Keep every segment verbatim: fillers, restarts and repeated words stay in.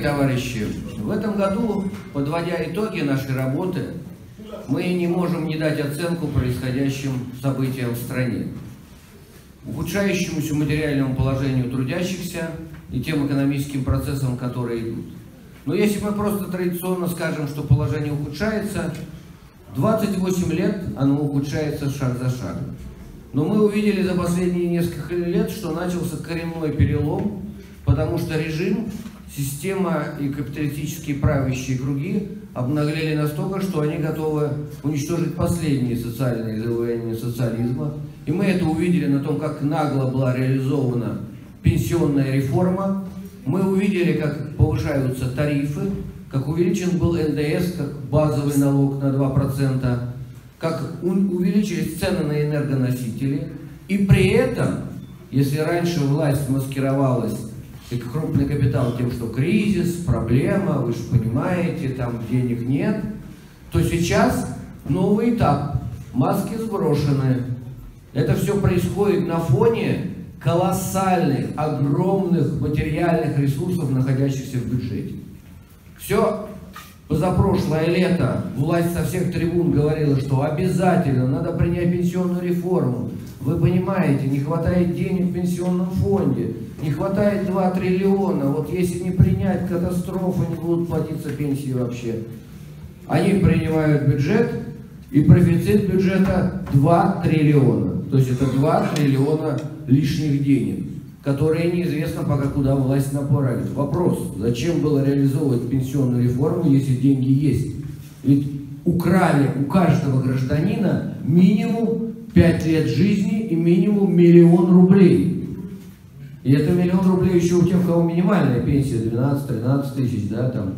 товарищи, в этом году, подводя итоги нашей работы, мы не можем не дать оценку происходящим событиям в стране, ухудшающемуся материальному положению трудящихся и тем экономическим процессам, которые идут. Но если мы просто традиционно скажем, что положение ухудшается, двадцать восемь лет оно ухудшается шаг за шагом. Но мы увидели за последние несколько лет, что начался коренной перелом, потому что режим, система и капиталистические правящие круги обнаглели настолько, что они готовы уничтожить последние социальные завоевания социализма. И мы это увидели на том, как нагло была реализована пенсионная реформа. Мы увидели, как повышаются тарифы, как увеличен был эн дэ эс, как базовый налог на два процента, как увеличились цены на энергоносители. И при этом, если раньше власть маскировалась, и крупный капитал тем, что кризис, проблема, вы же понимаете, там денег нет, то сейчас новый этап, маски сброшены. Это все происходит на фоне колоссальных, огромных материальных ресурсов, находящихся в бюджете. Все позапрошлое лето власть со всех трибун говорила, что обязательно надо принять пенсионную реформу. Вы понимаете, не хватает денег в пенсионном фонде, не хватает два триллиона. Вот если не принять, катастрофа, не будут платиться пенсии вообще. Они принимают бюджет, и профицит бюджета два триллиона. То есть это два триллиона лишних денег, которые неизвестно пока куда власть направит. Вопрос, зачем было реализовывать пенсионную реформу, если деньги есть? Ведь украли у каждого гражданина минимум пять лет жизни и минимум миллион рублей. И это миллион рублей еще у тех, у кого минимальная пенсия двенадцать-тринадцать тысяч, да, там.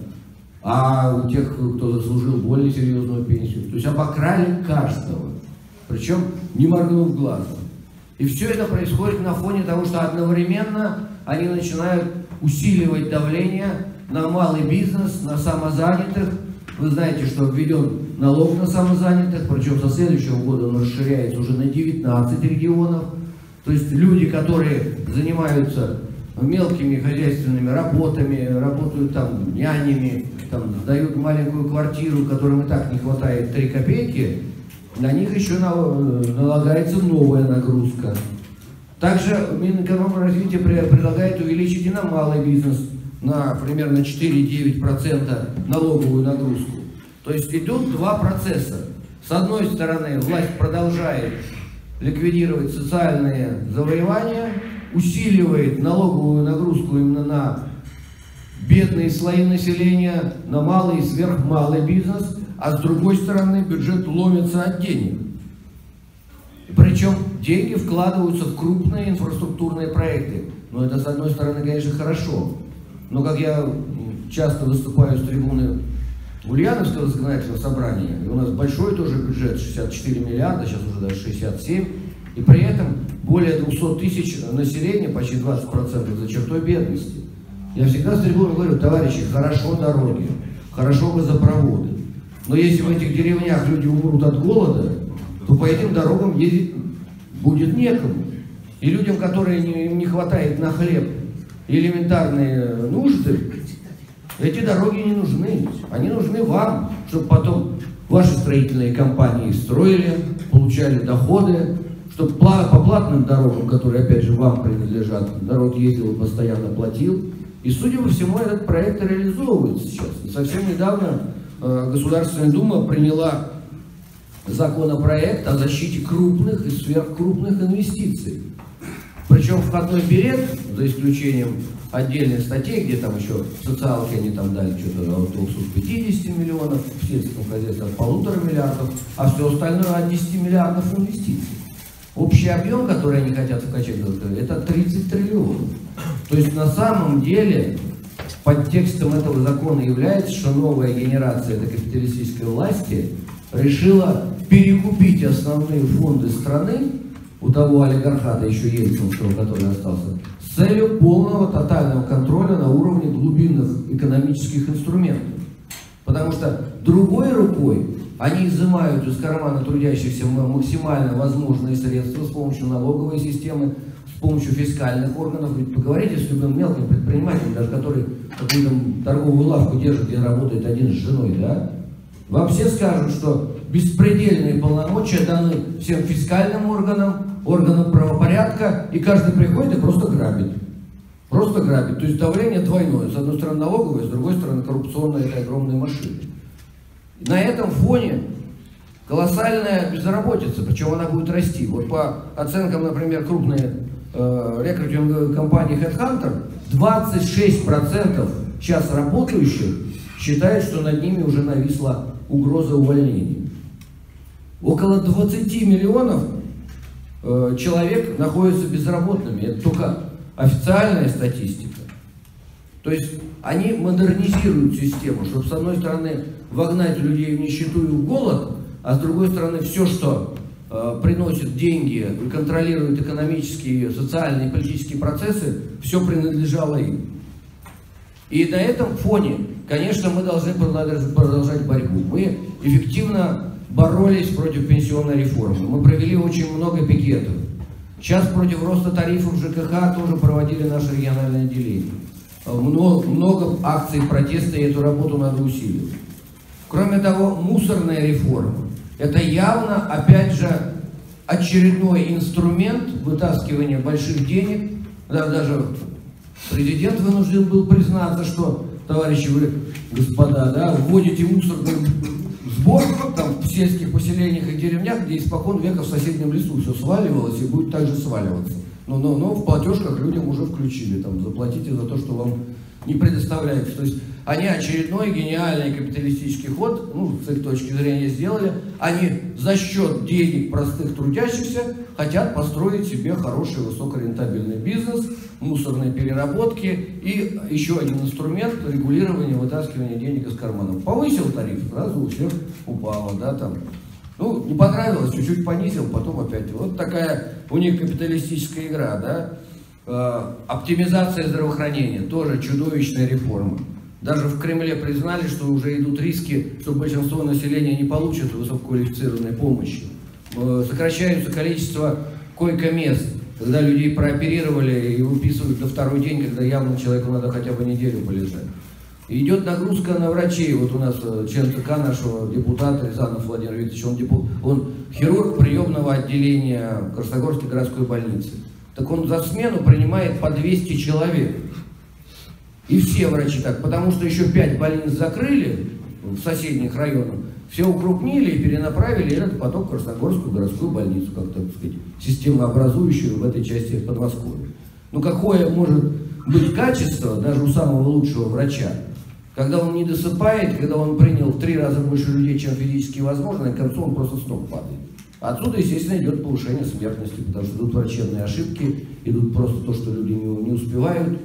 А у тех, кто заслужил более серьезную пенсию. То есть обокрали каждого. Причем не моргнув глазом. И все это происходит на фоне того, что одновременно они начинают усиливать давление на малый бизнес, на самозанятых. Вы знаете, что введен налог на самозанятых, причем со следующего года он расширяется уже на девятнадцать регионов. То есть люди, которые занимаются мелкими хозяйственными работами, работают там нянями, там, сдают маленькую квартиру, которым и так не хватает три копейки, на них еще налагается новая нагрузка. Также Минэкономразвития предлагает увеличить и на малый бизнес на примерно четыре-девять процентов налоговую нагрузку. То есть идут два процесса. С одной стороны, власть продолжает ликвидировать социальные завоевания, усиливает налоговую нагрузку именно на бедные слои населения, на малый и сверхмалый бизнес, а с другой стороны бюджет ломится от денег. Причем деньги вкладываются в крупные инфраструктурные проекты. Но это, с одной стороны, конечно, хорошо. Но как я часто выступаю с трибуны Ульяновского законодательного собрания, и у нас большой тоже бюджет, шестьдесят четыре миллиарда, сейчас уже даже шестьдесят семь, и при этом более двухсот тысяч населения, почти двадцать процентов за чертой бедности. Я всегда с трибуны говорю: товарищи, хорошо дороги, хорошо газопроводы, но если в этих деревнях люди умрут от голода, то по этим дорогам ездить будет некому. И людям, которые не, не хватает на хлеб и элементарные нужды, эти дороги не нужны. Они нужны вам, чтобы потом ваши строительные компании строили, получали доходы, чтобы по платным дорогам, которые опять же вам принадлежат, народ ездил и постоянно платил. И, судя по всему, этот проект реализовывается сейчас. И совсем недавно э, Государственная Дума приняла законопроект о защите крупных и сверхкрупных инвестиций. Причем входной билет, за исключением отдельных статей, где там еще в социалке они там дали что-то от двухсот пятидесяти миллионов, в сельском хозяйстве от полутора миллиардов, а все остальное от десяти миллиардов инвестиций. Общий объем, который они хотят вкачать, это тридцать триллионов. То есть на самом деле подтекстом этого закона является, что новая генерация этой капиталистической власти решила перекупить основные фонды страны у того олигархата еще ельцинского, который остался, с целью полного тотального контроля на уровне глубинных экономических инструментов. Потому что другой рукой они изымают из кармана трудящихся максимально возможные средства с помощью налоговой системы, с с помощью фискальных органов. Ведь поговорите с любым мелким предпринимателем, даже который какую-то торговую лавку держит, где работает один с женой, да? Вам все скажут, что беспредельные полномочия даны всем фискальным органам, органам правопорядка, и каждый приходит и просто грабит. Просто грабит. То есть давление двойное. С одной стороны налоговое, с другой стороны коррупционные этой огромной машины. На этом фоне колоссальная безработица, причем она будет расти. Вот по оценкам, например, крупной э, рекрутинговой компании HeadHunter, двадцать шесть процентов сейчас работающих считают, что над ними уже нависла угроза увольнения. Около двадцати миллионов э, человек находятся безработными. Это только официальная статистика. То есть они модернизируют систему, чтобы с одной стороны вогнать людей в нищету и в голод, а с другой стороны все, что э, приносит деньги и контролирует экономические, социальные и политические процессы, все принадлежало им. И на этом фоне, конечно, мы должны продолжать борьбу. Мы эффективно боролись против пенсионной реформы. Мы провели очень много пикетов. Сейчас против роста тарифов ЖКХ тоже проводили наши региональные отделения. Много, много акций протеста, и эту работу надо усиливать. Кроме того, мусорная реформа. Это явно, опять же, очередной инструмент вытаскивания больших денег. Да, даже президент вынужден был признаться, что, товарищи вы, господа, да, вводите мусорный сбор там, в сельских поселениях и деревнях, где испокон века в соседнем лесу все сваливалось и будет также сваливаться. Но, но, но в платежках людям уже включили, там, заплатите за то, что вам не предоставляется. То есть они очередной гениальный капиталистический ход, ну, с их точки зрения, сделали. Они за счет денег простых трудящихся хотят построить себе хороший высокорентабельный бизнес, мусорные переработки и еще один инструмент регулирования, вытаскивания денег из карманов. Повысил тариф, сразу у всех упало, да, там. Ну, не понравилось, чуть-чуть понизил, потом опять. Вот такая у них капиталистическая игра, да. Э, оптимизация здравоохранения, тоже чудовищная реформа. Даже в Кремле признали, что уже идут риски, что большинство населения не получит высококвалифицированной помощи. Э, сокращается количество койко-мест, когда людей прооперировали и выписывают на второй день, когда явно человеку надо хотя бы неделю полежать. Идет нагрузка на врачей. Вот у нас член ЦК нашего депутата Рязанов Владимир Викторович, он, депу... он хирург приемного отделения Красногорской городской больницы. Так он за смену принимает по двести человек. И все врачи так, потому что еще пять больниц закрыли в соседних районах, все укрупнили и перенаправили этот поток в Красногорскую городскую больницу, как так сказать, системообразующую в этой части Подмосковья. Ну какое может быть качество даже у самого лучшего врача, когда он не досыпает, когда он принял в три раза больше людей, чем физически возможно, и к концу он просто с ног падает. Отсюда, естественно, идет повышение смертности, потому что идут врачебные ошибки, идут просто то, что люди не, не успевают.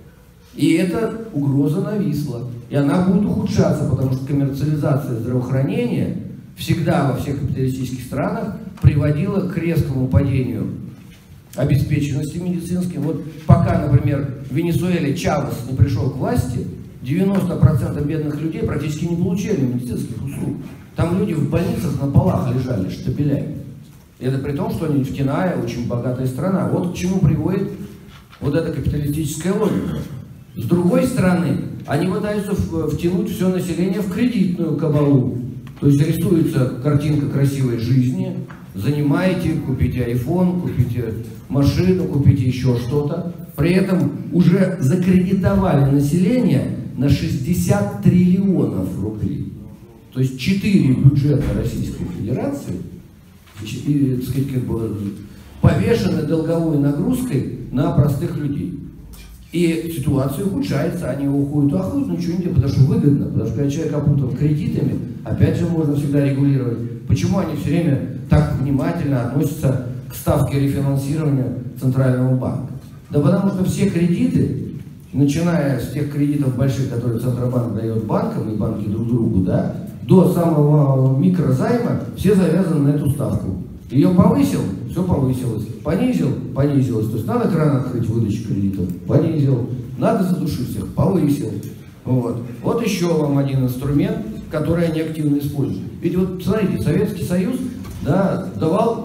И эта угроза нависла. И она будет ухудшаться, потому что коммерциализация здравоохранения всегда во всех капиталистических странах приводила к резкому падению обеспеченности медицинской. Вот пока, например, в Венесуэле Чавес не пришел к власти, девяносто процентов бедных людей практически не получали медицинских услуг. Там люди в больницах на полах лежали штабелями. И это при том, что нефтяная, очень богатая страна. Вот к чему приводит вот эта капиталистическая логика. С другой стороны, они пытаются втянуть все население в кредитную кабалу. То есть рисуется картинка красивой жизни, занимаете, купите айфон, купите машину, купите еще что-то. При этом уже закредитовали население на шестьдесят триллионов рублей. То есть четыре бюджета Российской Федерации, так сказать, как бы повешены долговой нагрузкой на простых людей. И ситуация ухудшается, они уходят, уходят, но ничего не делают, потому что выгодно, потому что когда человек опутан кредитами, опять же можно всегда регулировать. Почему они все время так внимательно относятся к ставке рефинансирования Центрального банка? Да потому что все кредиты, начиная с тех кредитов больших, которые Центробанк дает банкам и банки друг другу, да, до самого микрозайма, все завязаны на эту ставку. Ее повысил, все повысилось. Понизил, понизилось. То есть надо кран открыть выдачи кредитов, понизил. Надо задушить всех, повысил. Вот. Вот еще вам один инструмент, который они активно используют. Ведь вот смотрите, Советский Союз, да, давал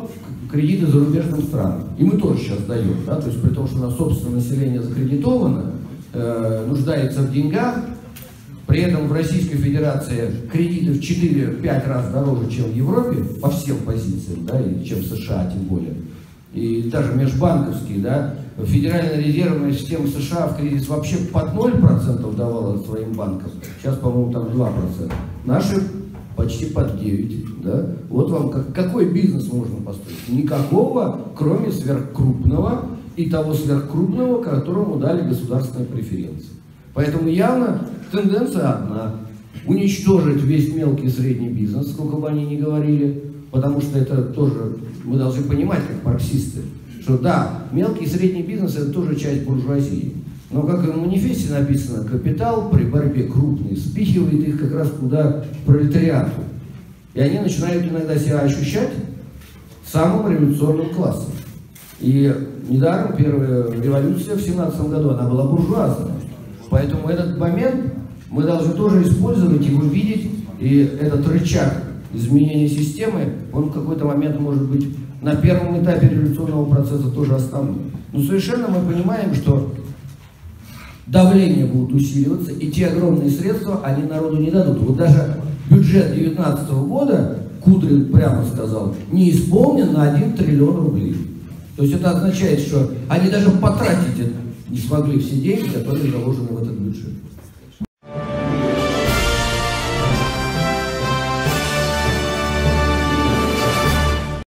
кредиты зарубежным странам. И мы тоже сейчас даем, да, то есть при том, что у нас собственное население закредитовано, э, нуждается в деньгах, при этом в Российской Федерации кредиты в четыре-пять раз дороже, чем в Европе, по всем позициям, да, и чем в США тем более. И даже межбанковские, да, Федеральная резервная система США в кредит вообще под ноль процентов давала своим банкам, сейчас, по-моему, там два процента. Наши почти под девять процентов, да. Вот вам как, какой бизнес можно построить? Никакого, кроме сверхкрупного и того сверхкрупного, которому дали государственные преференции. Поэтому явно тенденция одна – уничтожить весь мелкий и средний бизнес, сколько бы они ни говорили, потому что это тоже, мы должны понимать, как марксисты, что да, мелкий и средний бизнес – это тоже часть буржуазии. Но, как и в манифесте написано, капитал при борьбе крупный спихивает их как раз куда пролетариату. И они начинают иногда себя ощущать самым революционным классом. И недаром первая революция в семнадцатом году, она была буржуазная. Поэтому этот момент мы должны тоже использовать, его видеть, и этот рычаг изменения системы, он в какой-то момент может быть на первом этапе революционного процесса тоже основным. Но совершенно мы понимаем, что давления будут усиливаться, и те огромные средства они народу не дадут. Вот даже бюджет две тысячи девятнадцатого года, Кудрин прямо сказал, не исполнен на один триллион рублей. То есть это означает, что они даже потратить не смогли все деньги, которые заложены в этот бюджет.